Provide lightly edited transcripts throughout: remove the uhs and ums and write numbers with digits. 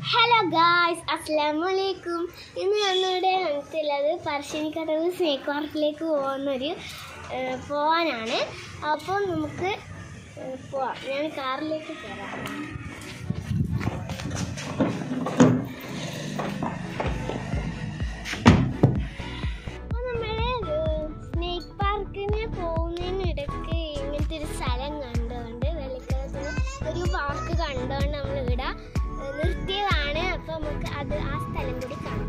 Hello guys, അസ്സലാമലൈക്കും. ഇന്ന് ഞങ്ങളുടെ അടുത്തുള്ളത് പറശ്ശിനിക്കടവ് സ്നേക്ക് പാർക്കിലേക്ക് പോകാനാണ്. അപ്പോൾ നമുക്ക് പോവാം. ഞാൻ കാറിലേക്ക് കയറാം. അപ്പോൾ നമ്മൾ സ്നേക്ക് പാർക്കിന് പോകുന്നതിനിടയ്ക്ക് ഇങ്ങനത്തെ ഒരു സ്ഥലം കണ്ടുകൊണ്ട് വെള്ളിക്കടത്ത് ഒരു പാർക്ക് കണ്ടുകൊണ്ട് നമ്മളിവിടെ നിർത്തിയതാണ്. അപ്പോൾ നമുക്ക് ആ സ്ഥലം കൂടി കാണാം.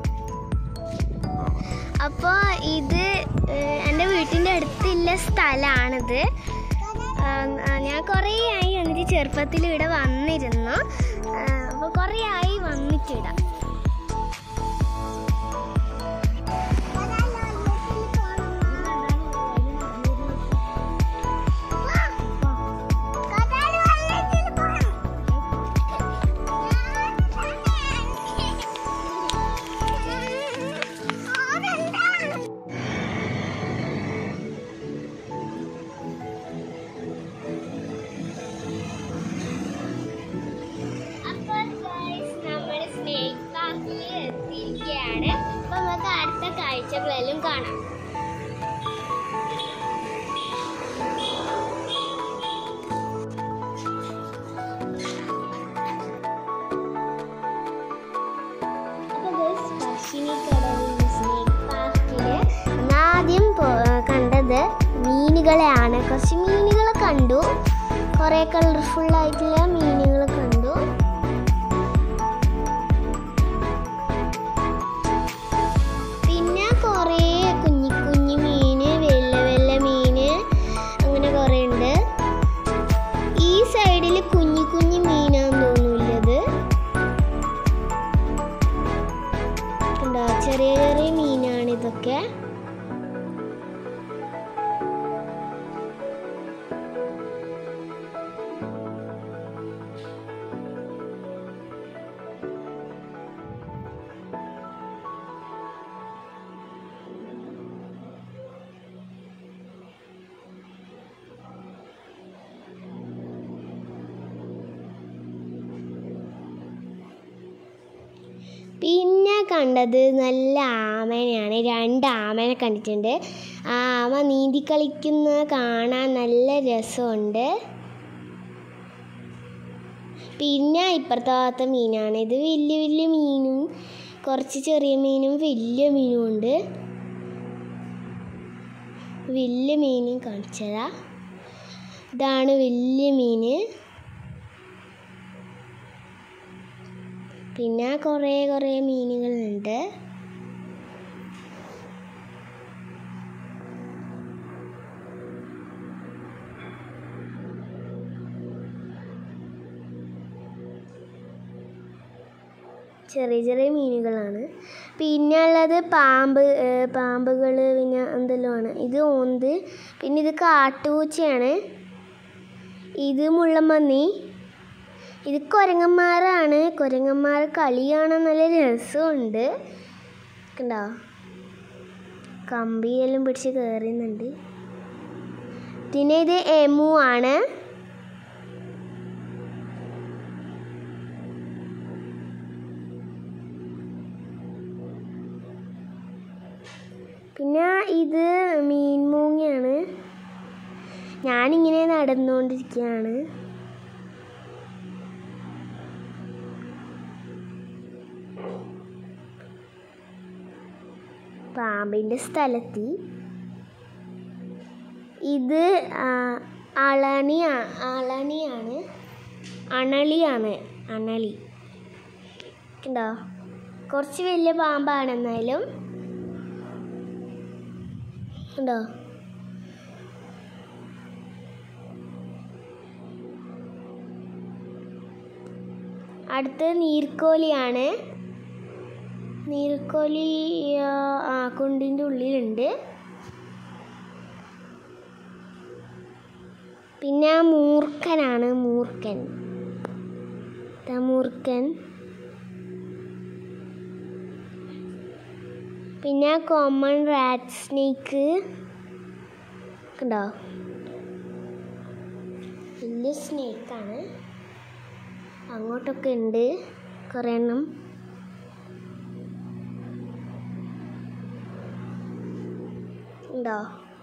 അപ്പോൾ ഇത് എൻ്റെ വീട്ടിൻ്റെ അടുത്തുള്ള സ്ഥലമാണിത്. ഞാൻ കുറേ ആയി എന്നിട്ട് ചെറുപ്പത്തിൽ ഇവിടെ വന്നിരുന്നു. അപ്പോൾ കുറേ ആയി വന്നിട്ടിടാം. അപ്പോൾ നമുക്ക് അടുത്ത കാഴ്ചകളെല്ലാം കാണാം. പറശ്ശിനിക്കടവ് സ്നേക്ക് പാർക്കില് ആദ്യം കണ്ടത് മീനുകളെയാണ്. കുറച്ച് മീനുകളെ കണ്ടു, കുറേ കളർഫുൾ ആയിട്ടുള്ള മീനുകളെ കണ്ടു. ചെറിയ ചെറിയ മീനാണിതൊക്കെ. പിന്നെ കണ്ടത് നല്ല ആമേനെയാണ്. 2 ആമേനെ കണ്ടിട്ടുണ്ട്. ആ ആമ നീന്തി കളിക്കുന്നത് കാണാൻ നല്ല രസമുണ്ട്. പിന്നെ ഇപ്പുറത്തെ ഭാഗത്തെ മീനാണ്. ഇത് വലിയ വലിയ മീനും കുറച്ച് ചെറിയ മീനും വലിയ മീനും ഉണ്ട്. വലിയ മീനും കാണിച്ചതാ. ഇതാണ് വലിയ മീന്. പിന്നെ കുറേ മീനുകളുണ്ട്. ചെറിയ ചെറിയ മീനുകളാണ്. പിന്നെ ഉള്ളത് പാമ്പുകൾ, പിന്നെ എന്തെല്ലാം ആണ്. ഇത് ഓന്ത്, പിന്നെ ഇത് കാട്ടുപൂച്ചയാണ്. ഇത് മുള്ളൻപന്നി. ഇത് കുരങ്ങന്മാരാണ്. കുരങ്ങന്മാർ കളി കാണാൻ നല്ല രസമുണ്ട്. കണ്ടോ, കമ്പിയെല്ലാം പിടിച്ച് കയറുന്നുണ്ട്. പിന്നെ ഇത് എമു ആണ്. പിന്നെ ഇത് മീൻമൂങ്ങയാണ്. ഞാനിങ്ങനെ നടന്നുകൊണ്ടിരിക്കുകയാണ്. പാമ്പിൻ്റെ സ്ഥലത്തി. ഇത് അണളിയാണ്. അണളി കണ്ടോ, കുറച്ച് വലിയ പാമ്പാണ്. എന്നാലും കണ്ടോ. അടുത്ത് നീർക്കോലിയാണ്. നീർക്കോലി കുണ്ടിൻ്റെ ഉള്ളിലുണ്ട്. പിന്നെ മൂർഖനാണ്. മൂർഖൻ. പിന്നെ കോമൺ റാറ്റ് സ്നേക്ക് കണ്ടോ, വലിയ സ്നേക്കാണ്. അങ്ങോട്ടൊക്കെ ഉണ്ട്. കുറേ എണ്ണം. ഉണ്ടോ?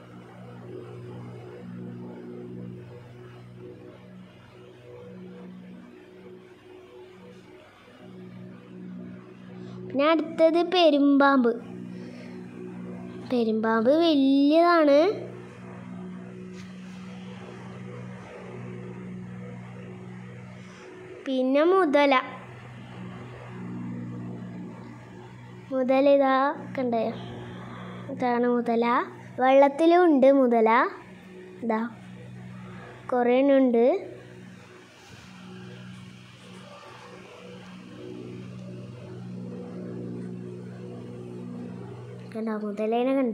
പിന്നെ അടുത്തത് പെരുമ്പാമ്പ്. പെരുമ്പാമ്പ് വലിയതാണ്. പിന്നെ മുതല. ഇതാ കണ്ടേ, ഇതാണ് മുതല. വെള്ളത്തിലും ഉണ്ട് മുതല. ഇതാ കുറേ ഉണ്ട്. കണ്ടോ മുതലേനെ കണ്ട?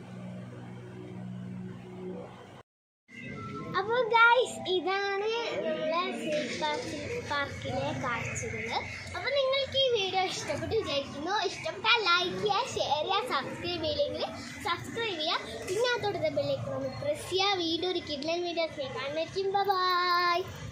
അപ്പോൾ ഗൈസ്, ഇതാണ് നമ്മളെ പാർക്കിലെ കാഴ്ചകൾ. അപ്പോൾ നിങ്ങൾക്ക് ഈ വീഡിയോ ഇഷ്ടപ്പെട്ട് വിചാരിക്കുന്നു. ഇഷ്ടപ്പെട്ടാൽ ലൈക്ക് ചെയ്യുക, ഷെയർ ചെയ്യുക, സബ്സ്ക്രൈബ് ചെയ്യില്ലെങ്കിൽ സബ്സ്ക്രൈബ് ചെയ്യുക. പിന്നെ അതോടെ ബെല്ലൈക്കൺ ഒന്ന് പ്രസ് ചെയ്യുക. വീഡിയോ ഒരു കിഡ്ലൻ വീഡിയോസ് കാണുന്നതായിരിക്കും. ബൈ.